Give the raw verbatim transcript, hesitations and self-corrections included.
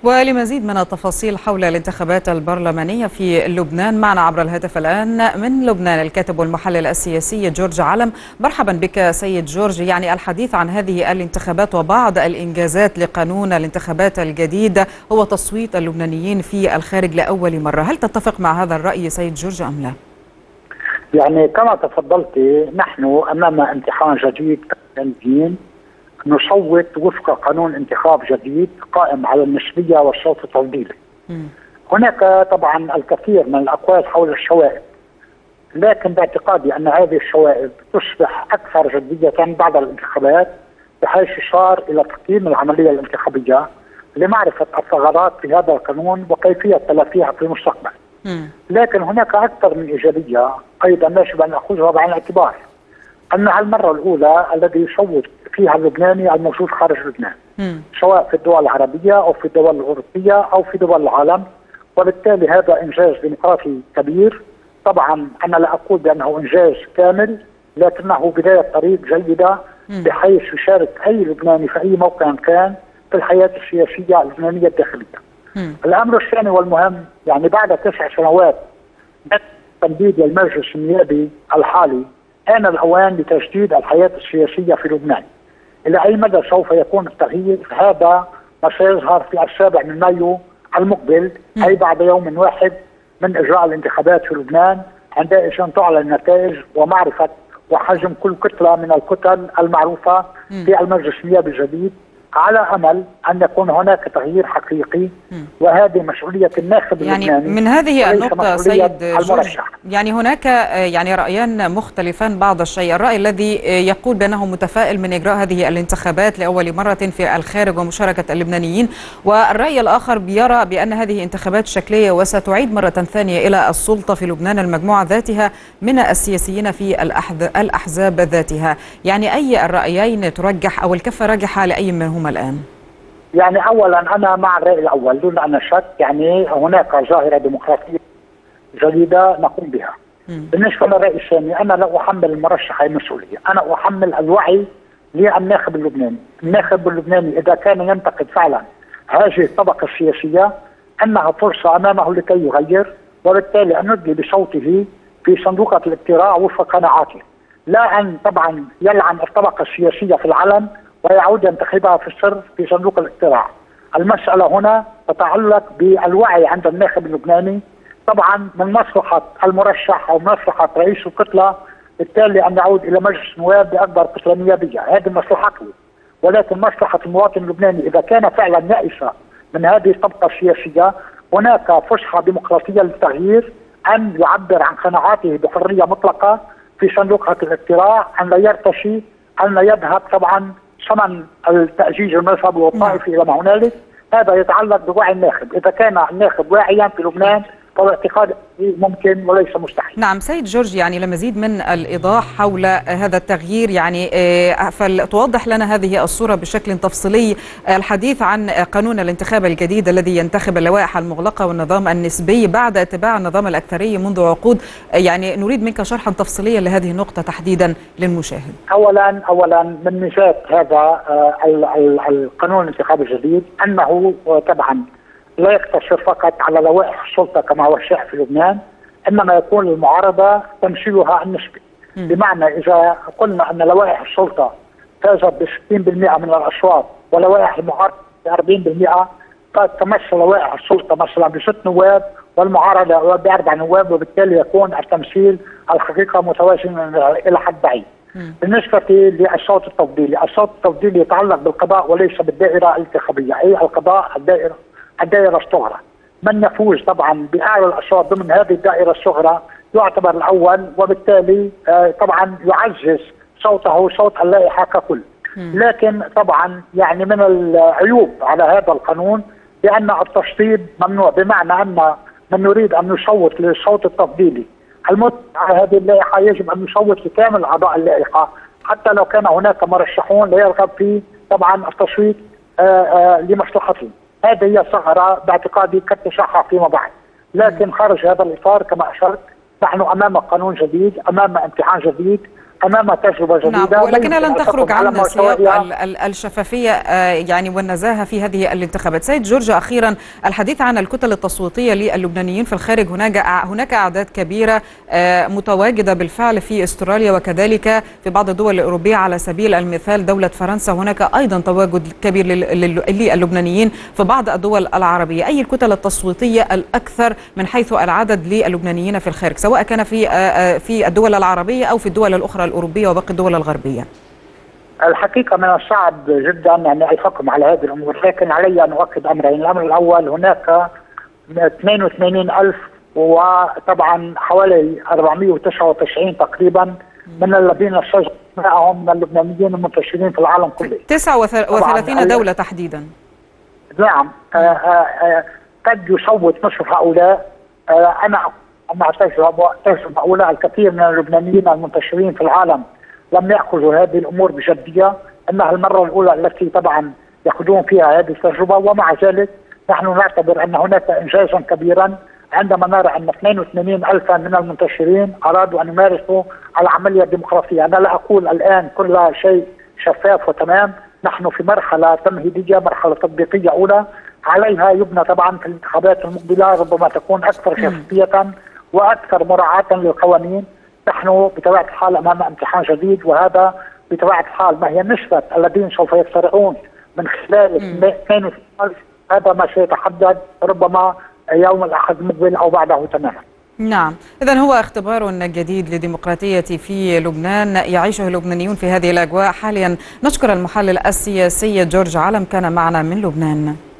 ولمزيد من التفاصيل حول الانتخابات البرلمانية في لبنان معنا عبر الهاتف الآن من لبنان الكاتب والمحلل السياسي جورج علم. مرحبا بك سيد جورج. يعني الحديث عن هذه الانتخابات وبعض الإنجازات لقانون الانتخابات الجديد هو تصويت اللبنانيين في الخارج لأول مرة، هل تتفق مع هذا الرأي سيد جورج أم لا؟ يعني كما تفضلت، نحن أمام امتحان جديد كمدنيين نصوت وفق قانون انتخاب جديد قائم على النسبية والصوت التفضيلي. هناك طبعا الكثير من الأقوال حول الشوائب، لكن باعتقادي أن هذه الشوائب تصبح أكثر جدية بعد الانتخابات، بحيث صار إلى تقييم العملية الانتخابية لمعرفة الثغرات في هذا القانون وكيفية تلافيها في المستقبل. لكن هناك أكثر من إيجابية أيضا يجب أن نأخذها بعين الاعتبار، أنها المرة الأولى الذي يصوت فيها اللبناني الموجود خارج لبنان، مم. سواء في الدول العربية أو في الدول الأوروبية أو في دول العالم، وبالتالي هذا إنجاز ديمقراطي كبير. طبعا أنا لا أقول بأنه إنجاز كامل، لكنه بداية طريق جيدة بحيث يشارك أي لبناني في أي موقع كان في الحياة السياسية اللبنانية الداخلية. مم. الأمر الثاني والمهم، يعني بعد تسع سنوات من تمديد المجلس النيابي الحالي، آن الأوان لتجديد الحياة السياسية في لبنان. إلى أي مدى سوف يكون التغيير؟ هذا ما سيظهر في السابع من مايو المقبل، أي بعد يوم واحد من إجراء الانتخابات في لبنان، عندئذ تعلن النتائج ومعرفة وحجم كل كتلة من الكتل المعروفة في المجلس النيابي الجديد، على أمل أن يكون هناك تغيير حقيقي، وهذه مسؤولية الناخب يعني اللبناني. من هذه النقطة سيد جورج، يعني هناك يعني رأيان مختلفان. بعض الشيء الرأي الذي يقول بأنه متفائل من إجراء هذه الانتخابات لأول مرة في الخارج ومشاركة اللبنانيين، والرأي الآخر بيرى بأن هذه انتخابات شكلية وستعيد مرة ثانية إلى السلطة في لبنان المجموعة ذاتها من السياسيين في الأحزاب ذاتها. يعني أي الرأيين ترجح أو الكفة راجحة لأي منهم الآن؟ يعني أولا أنا مع الرأي الأول دون أن شك، يعني هناك ظاهرة ديمقراطية جديدة نقوم بها. مم. بالنسبة للرأي الثاني، أنا لا أحمل المرشح أي مسؤولية، أنا أحمل الوعي للناخب اللبناني. الناخب اللبناني إذا كان ينتقد فعلا هذه الطبقة السياسية أنها فرصة أمامه لكي يغير، وبالتالي أن ندلي بصوته في صندوق الاقتراع وفق قناعاته، لا أن طبعا يلعن الطبقة السياسية في العلن ويعود ينتخبها في السر في صندوق الاقتراع. المسألة هنا تتعلق بالوعي عند الناخب اللبناني، طبعا من مصلحة المرشح أو مصلحة رئيس الكتلة بالتالي أن يعود إلى مجلس النواب بأكبر كتلة نيابية، هذه مصلحته. ولكن مصلحة المواطن اللبناني إذا كان فعلا يائس من هذه الطبقة السياسية، هناك فسحة ديمقراطية للتغيير، أن يعبر عن قناعاته بحرية مطلقة في صندوق الاقتراع، أن لا يرتشي، أن لا يذهب طبعا ثمن التأجيج المذهبي والطائفي إلى ما هنالك. هذا يتعلق بوعي الناخب، إذا كان الناخب واعيا في لبنان فهو اعتقاد ممكن وليس مستحيل. نعم سيد جورج، يعني لمزيد من الإيضاح حول هذا التغيير، يعني فلتوضح لنا هذه الصورة بشكل تفصيلي. الحديث عن قانون الانتخاب الجديد الذي ينتخب اللوائح المغلقة والنظام النسبي بعد اتباع النظام الأكثري منذ عقود، يعني نريد منك شرحا تفصيليا لهذه النقطة تحديدا للمشاهد. أولا أولا من ميزات هذا القانون الانتخاب الجديد أنه طبعا لا يقتصر فقط على لوائح السلطة كما هو الشائع في لبنان، إنما يكون المعارضة تمثيلها النسبي. بمعنى إذا قلنا أن لوائح السلطة فازت ب ستين بالمئة من الأصوات ولوائح المعارضة ب أربعين بالمئة، قد تمثل لوائح السلطة مثلا بست نواب والمعارضة بأربع نواب، وبالتالي يكون التمثيل الحقيقة متوازن إلى حد بعيد. بالنسبة للصوت التفضيلي، الصوت التفضيلي يتعلق بالقضاء وليس بالدائرة الانتخابية، أي القضاء الدائرة الدائرة الصغرى. من يفوز طبعا بأعلى الأصوات ضمن هذه الدائرة الصغرى يعتبر الأول، وبالتالي آه طبعا يعزز صوته صوت اللائحة ككل. لكن طبعا يعني من العيوب على هذا القانون بأن التشطيب ممنوع، بمعنى أن من يريد أن يصوت للصوت التفضيلي المتبع على هذه اللائحة يجب أن يصوت لكامل أعضاء اللائحة، حتى لو كان هناك مرشحون لا يرغب في طبعا التصويت آه آه لمصلحتهم. هذه هي ثغرة باعتقادي قد تصحح فيما بعد، لكن خارج هذا الإطار كما أشرت نحن أمام قانون جديد، أمام امتحان جديد، امام تجربه جديده. نعم، ولكنها لن تخرج عن سياق الشفافيه يعني والنزاهه في هذه الانتخابات. سيد جورج، اخيرا الحديث عن الكتل التصويتيه للبنانيين في الخارج، هناك هناك اعداد كبيره متواجده بالفعل في استراليا وكذلك في بعض الدول الاوروبيه، على سبيل المثال دوله فرنسا، هناك ايضا تواجد كبير للبنانيين في بعض الدول العربيه. اي الكتل التصويتيه الاكثر من حيث العدد للبنانيين في الخارج، سواء كان في في الدول العربيه او في الدول الاخرى الأوروبية وباقي الدول الغربية؟ الحقيقة من الصعب جدا يعني الحكم على هذه الأمور، لكن علي أن أؤكد أمرين. الأمر الأول، هناك اثنين وثمانين ألف وطبعا حوالي أربعمئة وتسعة وتسعين تقريبا من الذين سجلوا معهم من اللبنانيين المنتشرين في العالم كله. تسعة وثلاثين دولة تحديدا. نعم. آآ آآ قد يصوت نصف هؤلاء. أنا مع تجربة تجربة أولى، الكثير من اللبنانيين المنتشرين في العالم لم يأخذوا هذه الأمور بجدية، إنها المرة الأولى التي طبعا يأخذون فيها هذه التجربة، ومع ذلك نحن نعتبر أن هناك إنجازا كبيرا عندما نرى أن اثنين وثمانين ألفا من المنتشرين أرادوا أن يمارسوا العملية الديمقراطية. أنا لا أقول الآن كل شيء شفاف وتمام، نحن في مرحلة تمهيدية، مرحلة تطبيقية أولى، عليها يبنى طبعا في الانتخابات المقبلة ربما تكون أكثر شفافية واكثر مراعاه للقوانين. نحن بطبيعه الحال امام امتحان جديد، وهذا بطبيعه الحال ما هي نسبه الذين سوف يقترعون من خلال اثنين وثمانين ألف، هذا ما سيتحدد ربما يوم الاحد المقبل او بعده تماما. نعم، إذن هو اختبار جديد للديمقراطية في لبنان يعيشه اللبنانيون في هذه الأجواء حاليا. نشكر المحلل السياسي جورج علم، كان معنا من لبنان.